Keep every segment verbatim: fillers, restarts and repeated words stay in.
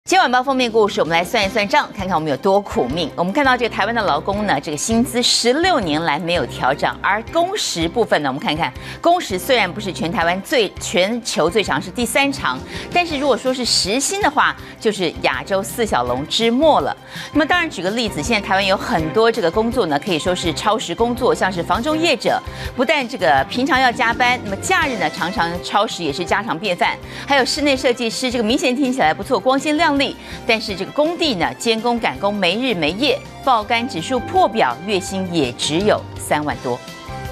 今天晚报封面故事，我们来算一算账，看看我们有多苦命。我们看到这个台湾的劳工呢，这个薪资十六年来没有调涨，而工时部分呢，我们看看工时虽然不是全台湾最全球最长，是第三长，但是如果说是时薪的话，就是亚洲四小龙之末了。那么当然举个例子，现在台湾有很多这个工作呢，可以说是超时工作，像是房仲业者，不但这个平常要加班，那么假日呢常常超时也是家常便饭。还有室内设计师，这个明显听起来不错，光鲜亮丽。但是这个工地呢，监工赶工没日没夜，爆肝指数破表，月薪也只有三万多。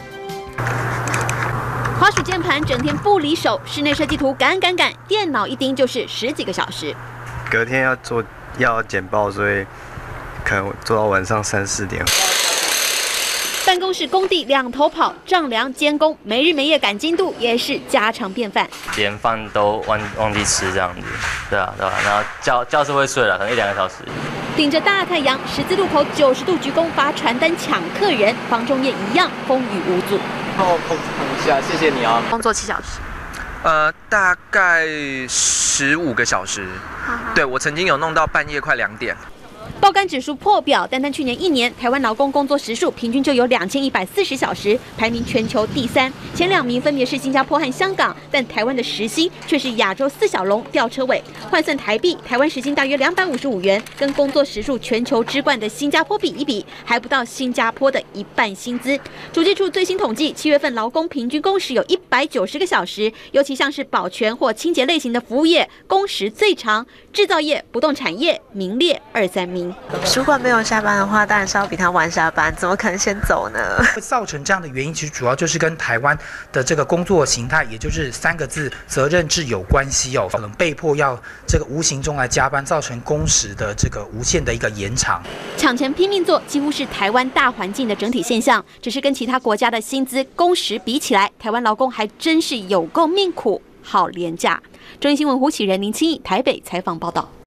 滑鼠键盘整天不离手，室内设计图赶赶赶，电脑一盯就是十几个小时。 隔天要做要简报，所以可能做到晚上三四点。 办公室工地两头跑，丈量监工没日没夜赶进度也是家常便饭， 连饭都忘忘记吃这样子，对啊对啊，然后觉觉是会睡了，可能一两个小时。 顶着大太阳，十字路口九十度鞠躬发传单抢客人，房仲业一样风雨无阻。 帮我控制一下，谢谢你啊。 工作七小时。 呃，大概十五个小时。对，我曾经有弄到半夜快两点。 爆肝指数破表，单单去年一年，台湾劳工工作时数平均就有两千一百四十小时，排名全球第三。前两名分别是新加坡和香港，但台湾的时薪却是亚洲四小龙吊车尾。换算台币，台湾时薪大约两百五十五元，跟工作时数全球之冠的新加坡比一比，还不到新加坡的一半薪资。主计处最新统计，七月份劳工平均工时有一百九十个小时，尤其像是保全或清洁类型的服务业，工时最长；制造业、不动产业名列二三名。 主管没有下班的话，当然是要比他晚下班，怎么可能先走呢？ 会造成这样的原因，其实主要就是跟台湾的这个工作形态，也就是三个字责任制有关系哦。可能被迫要这个无形中来加班，造成工时的这个无限的一个延长。 抢钱拼命做，几乎是台湾大环境的整体现象。只是跟其他国家的薪资工时比起来，台湾劳工还真是有够命苦，好廉价。中央新闻胡启仁、林清义台北采访报道。